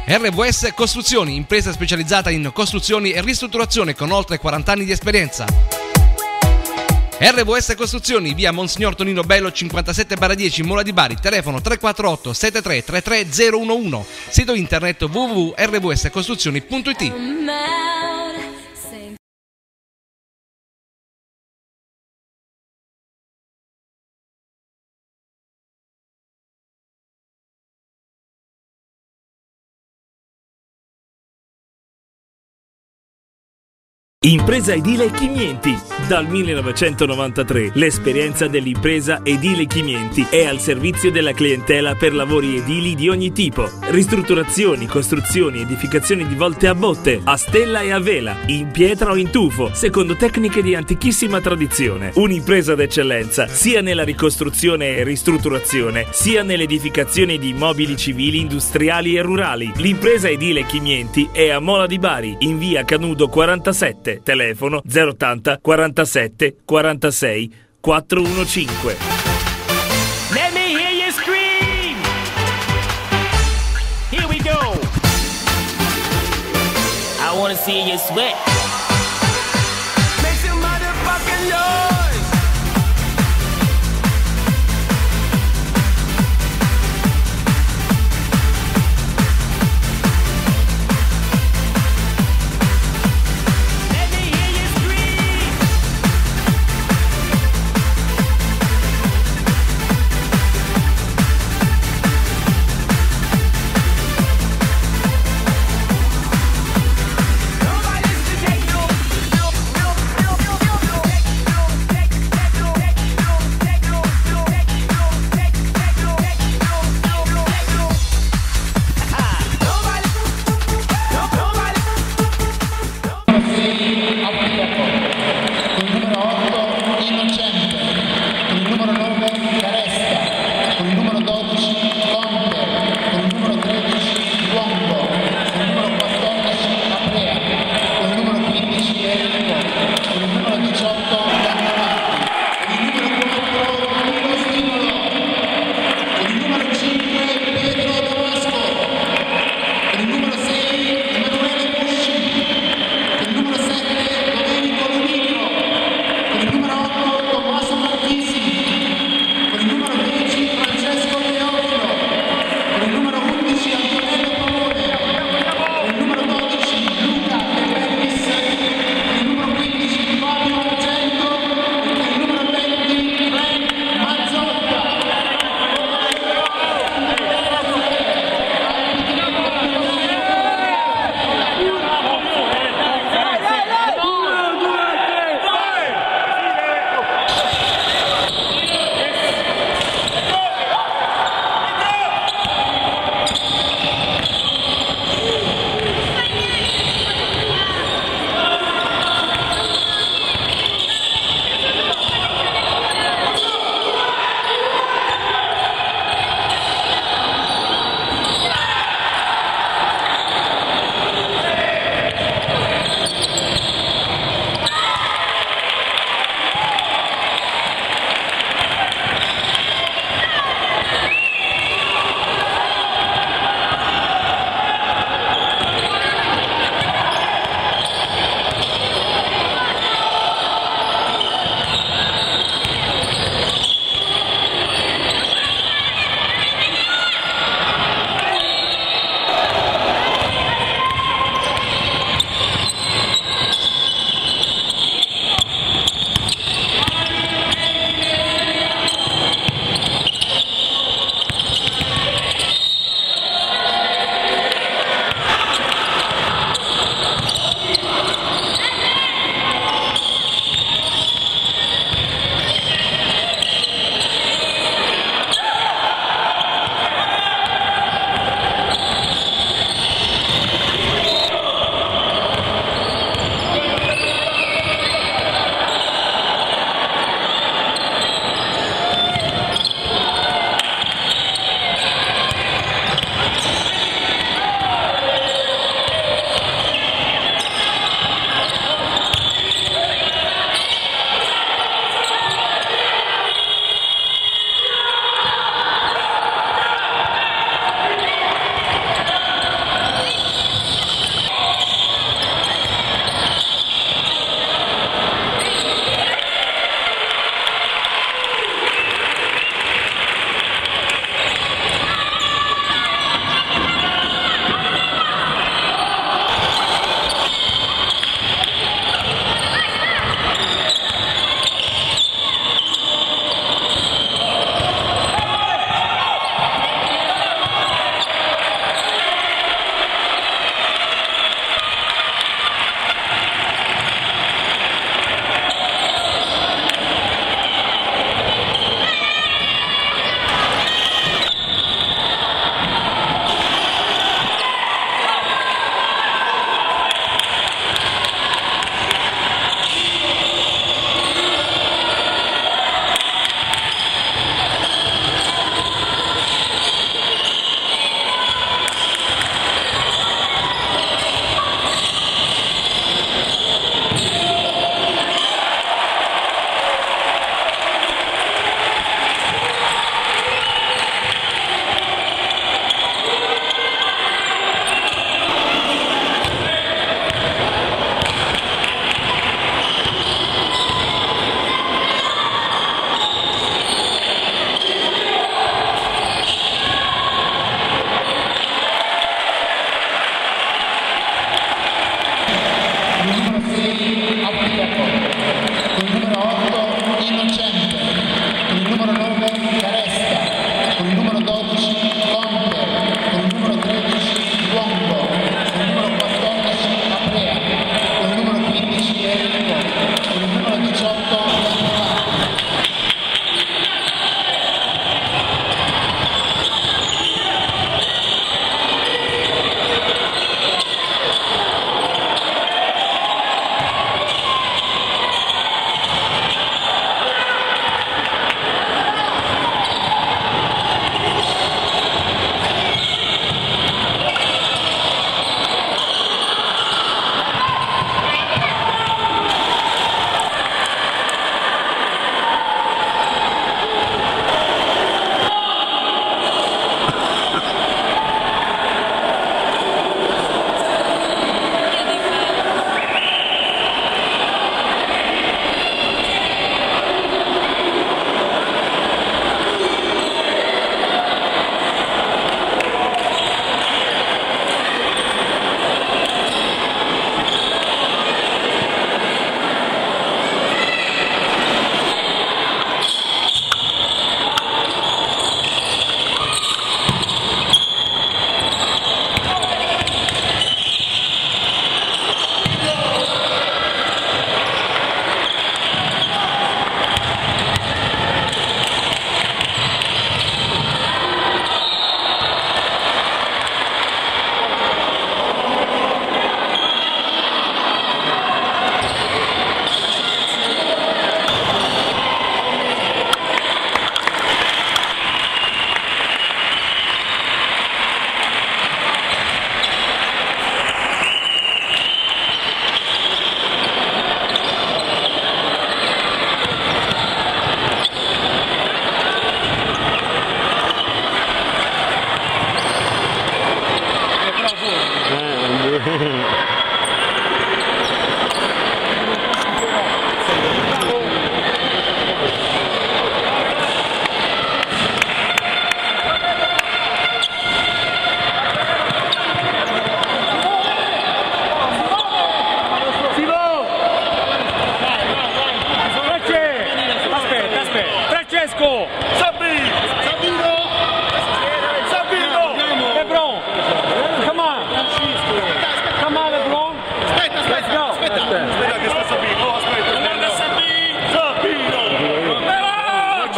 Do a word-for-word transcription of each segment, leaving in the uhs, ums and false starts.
R V S Costruzioni, impresa specializzata in costruzioni e ristrutturazione con oltre quaranta anni di esperienza. R V S Costruzioni, via Monsignor Tonino Bello cinquantasette barra dieci, Mola di Bari, telefono tre quattro otto sette tre tre tre zero uno uno, sito internet w w w punto r v s costruzioni punto i t. Impresa edile Chimienti. Dal millenovecentonovantatré l'esperienza dell'impresa edile Chimienti è al servizio della clientela per lavori edili di ogni tipo. Ristrutturazioni, costruzioni, edificazioni di volte a botte, a stella e a vela, in pietra o in tufo, secondo tecniche di antichissima tradizione. Un'impresa d'eccellenza sia nella ricostruzione e ristrutturazione, sia nell'edificazione di immobili civili, industriali e rurali. L'impresa edile Chimienti è a Mola di Bari, in via Canudo quarantasette. Telefono zero ottanta quarantasette quarantasei quattrocentoquindici. Let me hear you scream. Here we go. I wanna see you sweat. Make some motherfucking noise. Nobody listen to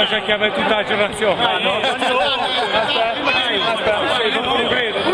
sta cercando per tutta la generazione. Ah, no, aspetta, aspetta, non credo.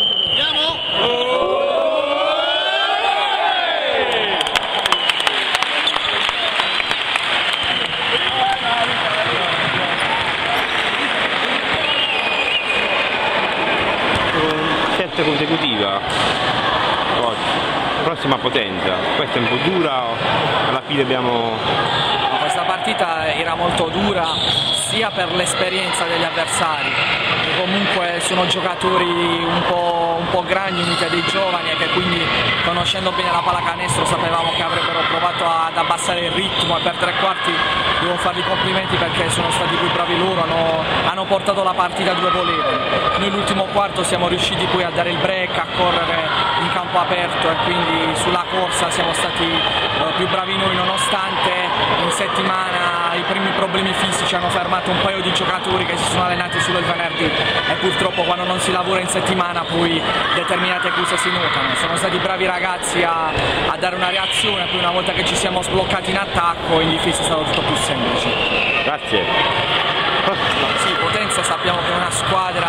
Terza consecutiva oggi, prossima potenza, questa è un po' dura, alla fine abbiamo... Questa partita era molto dura sia per l'esperienza degli avversari, che comunque sono giocatori un po', un po' grandi uniti a dei giovani e che quindi, conoscendo bene la pallacanestro, sapevamo che avrebbero provato ad abbassare il ritmo, e per tre quarti devo fargli i complimenti perché sono stati più bravi loro, hanno, hanno portato la partita dove volevano. Noi l'ultimo quarto siamo riusciti poi a dare il break, a correre in campo aperto, e quindi sulla corsa siamo stati eh, più bravi noi, nonostante in settimana i primi problemi fisici hanno fermato un paio di giocatori che si sono allenati solo il venerdì, e purtroppo quando non si lavora in settimana poi determinate cose si notano. Sono stati bravi ragazzi a, a dare una reazione, poi una volta che ci siamo sbloccati in attacco, in difesa è stato tutto più semplice. Grazie. Sì, Potenza sappiamo che è una squadra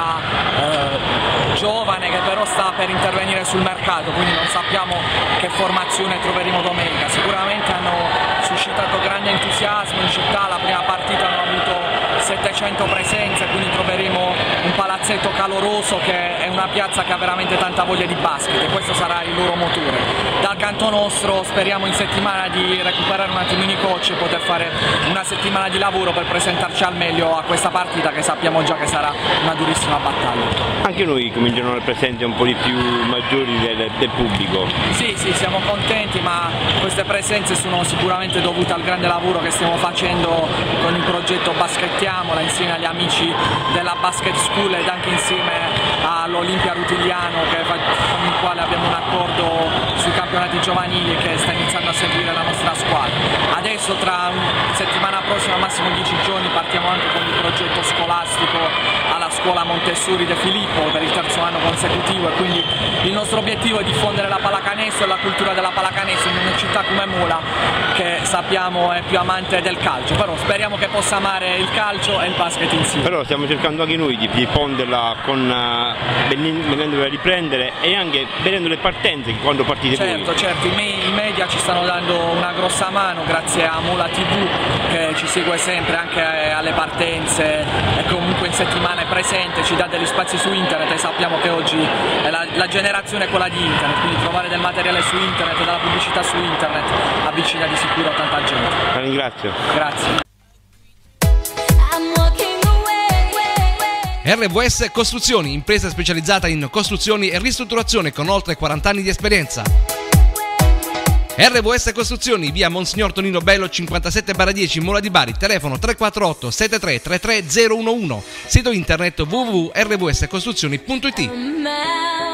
eh, giovane che però sta per intervenire sul mercato, quindi non sappiamo che formazione troveremo domenica. Sicuramente hanno suscitato grande entusiasmo in città, la prima partita hanno avuto settecento presenze, quindi troveremo un palazzetto caloroso che è una piazza che ha veramente tanta voglia di basket, e questo sarà il loro motore. Dal canto nostro speriamo in settimana di recuperare un attimino i coach e poter fare una settimana di lavoro per presentarci al meglio a questa partita, che sappiamo già che sarà una durissima battaglia. Anche noi cominciano a presenze un po' di più maggiori del, del pubblico. Sì, sì, siamo contenti, ma queste presenze sono sicuramente dovute al grande lavoro che stiamo facendo con il progetto Baskettiamola insieme agli amici della Basket School ed anche insieme all'Olimpia Rutigliano, che, con il quale abbiamo un accordo sui campionati giovanili che sta iniziando a seguire la nostra squadra. Adesso tra una settimana prossima, massimo dieci giorni, partiamo anche con il progetto scolastico alla scuola Montessori De Filippo per il terzo anno consecutivo, e quindi il nostro obiettivo è diffondere la pallacanestro e la cultura della pallacanestro in una città come Mola, che sappiamo è più amante del calcio, però speriamo che possa amare il calcio e il basket insieme. Però stiamo cercando anche noi di diffonderla con uh, venendola a riprendere e anche vedendo le partenze quando partite certo, voi. Certo, i, me i media ci stanno dando una grossa mano grazie a Mola tivù che ci segue sempre anche alle partenze e comunque in settimana è presente, ci dà degli spazi su internet, e sappiamo che oggi è la, la generazione è quella di internet, quindi trovare del materiale su internet e della pubblicità su internet avvicina di sicuro tanta gente. La ringrazio. Grazie. R V S Costruzioni, impresa specializzata in costruzioni e ristrutturazione con oltre quaranta anni di esperienza. R V S Costruzioni, via Monsignor Tonino Bello cinquantasette barra dieci, Mola di Bari, telefono tre quattro otto sette tre tre tre zero uno uno, sito internet w w w punto r v s costruzioni punto i t.